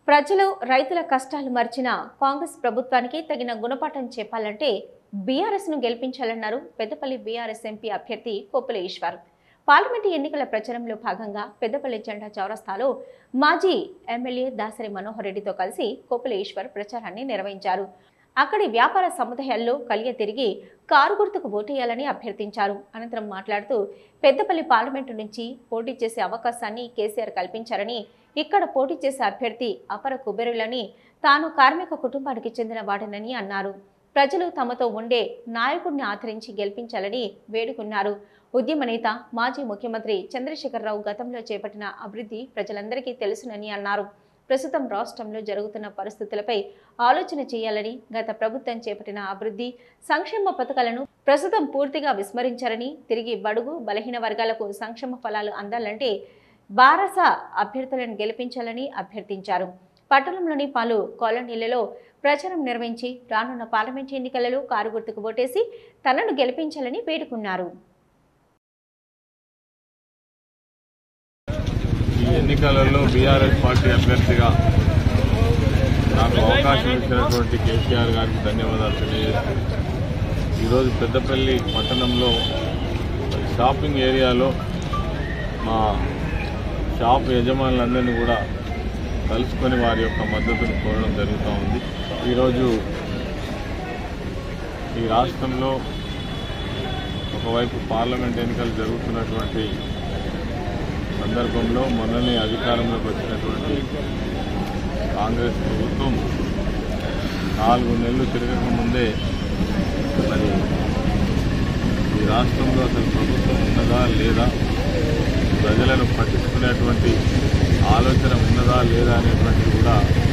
ప్రజలు రైతుల కష్టాలు మర్చిన కాంగ్రెస్ ప్రభుత్వానికి తగిన గుణపాఠం చెప్పాలంటే బీఆర్ఎస్ ను గెలిపించాలన్నారు పెద్దపల్లి బీఆర్ఎస్ ఎంపీ అభ్యర్థి కొప్పుల ఈశ్వర్. పార్లమెంటు ఎన్నికల ప్రచారంలో భాగంగా పెద్దపల్లి జెండా చౌరస్తాలో మాజీ ఎమ్మెల్యే దాసరి మనోహర్ రెడ్డితో కలిసి కొప్పుల ఈశ్వర్ ప్రచారాన్ని నిర్వహించారు. అక్కడి వ్యాపార సముదాయాల్లో కలియ తిరిగి కారు గుర్తుకు ఓటేయాలని అభ్యర్థించారు. అనంతరం మాట్లాడుతూ పెద్దపల్లి పార్లమెంటు నుంచి పోటీ చేసే అవకాశాన్ని కేసీఆర్ కల్పించారని, ఇక్కడ పోటీ చేసే అభ్యర్థి అపర కుబేరులని, తాను కార్మిక కుటుంబానికి చెందిన వాడనని అన్నారు. ప్రజలు తమతో ఉండే నాయకుడిని ఆదరించి గెలిపించాలని వేడుకున్నారు. ఉద్యమ నేత మాజీ ముఖ్యమంత్రి చంద్రశేఖరరావు గతంలో చేపట్టిన అభివృద్ధి ప్రజలందరికీ తెలుసునని అన్నారు. ప్రస్తుతం రాష్ట్రంలో జరుగుతున్న పరిస్థితులపై ఆలోచన చేయాలని, గత ప్రభుత్వం చేపట్టిన అభివృద్ధి సంక్షేమ పథకాలను ప్రస్తుతం పూర్తిగా విస్మరించారని, తిరిగి బడుగు బలహీన వర్గాలకు సంక్షేమ ఫలాలు అందాలంటే బారస అభ్యర్థులను గెలిపించాలని అభ్యర్థించారు. పట్టణంలోని పలు కాలనీలలో ప్రచారం నిర్వహించి రానున్న పార్లమెంటు ఎన్నికలలో కారు గుర్తుకు ఓటేసి తనను గెలిపించాలని వేడుకున్నారు. ఎన్నికలలో బీఆర్ఎస్ పార్టీ అభ్యర్థిగా నాకు అవకాశం ఇచ్చినటువంటి కేసీఆర్ గారికి ధన్యవాదాలు తెలియజేస్తూ ఈరోజు పెద్దపల్లి పట్టణంలో షాపింగ్ ఏరియాలో మా షాప్ యజమానులందరినీ కూడా కలుసుకొని వారి యొక్క మద్దతును కోరడం జరుగుతూ ఉంది. ఈరోజు ఈ రాష్ట్రంలో ఒకవైపు పార్లమెంట్ ఎన్నికలు జరుగుతున్నటువంటి సందర్భంలో మొన్ననే అధికారంలోకి వచ్చినటువంటి కాంగ్రెస్ ప్రభుత్వం 4 నెలలు తిరగక ముందే మరి ఈ రాష్ట్రంలో అసలు ప్రభుత్వం ఉన్నదా లేదా, ప్రజలను పట్టించుకునేటువంటి ఆలోచన ఉన్నదా లేదా అనేటువంటిది కూడా